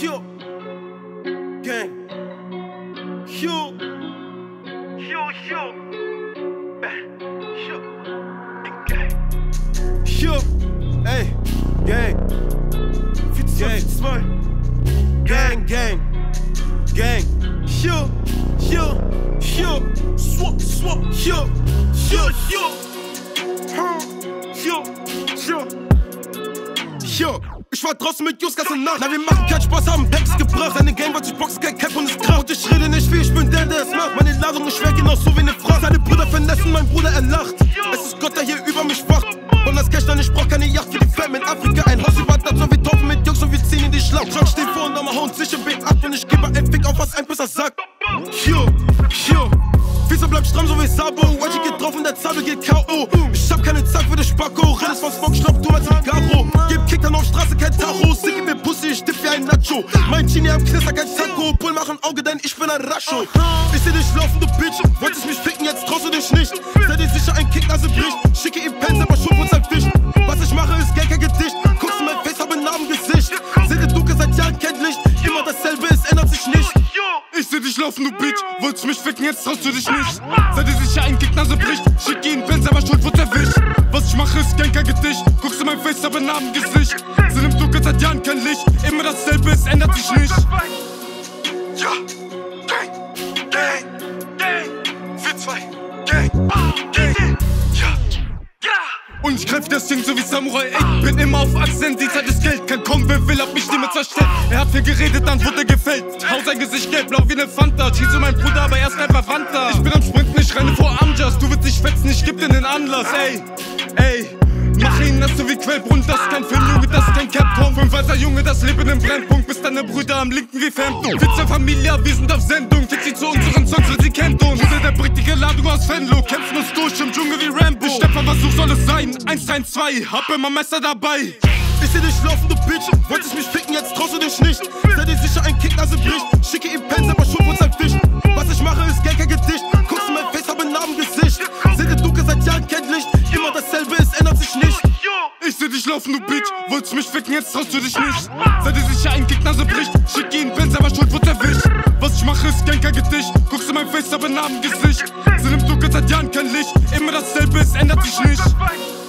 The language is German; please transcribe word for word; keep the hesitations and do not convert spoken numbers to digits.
Yo, gang, yo, yo, yo, yo, yo, ey, gang, gang, gang, gang, gang, yo, yo, yo, swap, swap, yo, yo, yo, yo, yo, yo. Ich war draußen mit Juskas in Nacht. Na, wir machen keinen Spaß, haben Packs gebracht. Seine Gang wollte sich boxen, kein Cap und ist krass. Und ich rede nicht viel, ich bin der, der es macht. Meine Ladung ist schwer, genauso wie eine Fracht. Seine Brüder vernetzen, mein Bruder, er lacht. Es ist Gott, der hier über mich wacht. Und das Cash dann, ich brauch keine Yacht für die Fam in Afrika. Ein Haus überdacht, so wir taufen mit Jungs und wir ziehen in die Schlacht. Schrank steht vor und am hauen sich im Beat ab. Und ich gebe ein Fick auf, was ein Pisser sagt. Yo, yo. Wieso bleibt stramm, so wie Sabo? Wedgie geht drauf und der Zabel geht K O Ich hab keine Zeit für den Spacko. Redest von Smoke, schnapp du als Garo. Gib Kick dann auf Straße, kein Tacho. Sick gib mir Pussy, ich dipp wie ein Nacho. Mein Genie am Knister, kein Taco. Bull mach ein Auge, denn ich bin ein Rascho. Ich seh dich laufen, du Bitch. Wolltest mich ficken, jetzt traust du dich nicht. Sei dir sicher, ein Kicknase bricht. Schicke ihm Pens, aber Schubputz erwischt. Was ich mache, ist Geld, kein Gedicht. Guckst du mein Face, hab ein Narbengesicht. Sehe Duke seit Jahren, kennt Licht. Immer dasselbe, es ändert sich nicht. Ich seh dich laufen, du Bitch. Wolltest mich ficken, jetzt traust du dich nicht. Sei dir sicher, ein Kicknase bricht. Schick ihn Benz, aber Schuld wird erwischt. Was ich mache, ist kein Gedicht. Guckst du mein Face, hab ein Narbengesicht. Sind im Dunkel seit Jahren kein Licht. Immer dasselbe, es ändert sich nicht. Ja, Gang, Gang, Gang, vier zwei, Gang, Gang, ja. Und ich greif das Ding so wie Samurai, ey. Bin immer auf Achsen, die Zeit ist Geld. Kann kommen, wer will, hab mich Stimme zerstellt. Er hat viel geredet, dann wurde er gefällt. Hau sein Gesicht gelb, blau wie ne Fanta. Schieß so mein Bruder, aber er ist kein Verwandter. Ich bin am Sprinten, ich renne vor Amjas. Du willst dich fetzen, ich geb dir den Anlass, ey, ey. Mach ihn nass so wie Quellbrunnen, das ist kein Film, Junge, das ist kein Capcom. Fünf weißer Junge, das Leben im Brennpunkt, bis deine Brüder am linken wie Phantom. Witze Familie, wir sind auf Sendung, fick sie zu unseren Songs, weil sie kennt uns. Bruder, der bringt die Ladung aus Venlo, kämpfen uns durch im Dschungel wie Rambo. Ich Stefan, was so soll es sein? eins eins zwei, hab immer Messer dabei. Ich seh dich laufen, du Bitch, wolltest mich ficken, jetzt traust du dich nicht. Sei dir sicher, ein Kicknase bricht. Schicke ihm Pens, aber Schubputz erwischt. Was ich mache, ist Geld, kein Gedicht. Guckst du mein Face, hab ein Narbengesicht. Sehe Duke seit Jahren, kennt Licht. Immer dasselbe, es ändert sich nicht. Ich seh dich laufen, du Bitch, wolltest mich ficken, jetzt traust du dich nicht. Sei dir sicher, ein Kicknase bricht. Schick ihn Benz, aber Schuld wird erwischt. Was ich mache, ist kein Gedicht. Guckst du mein Face, hab ein Narbengesicht. Sind im Dunkel seit Jahren kein Licht. Immer dasselbe, es ändert sich nicht.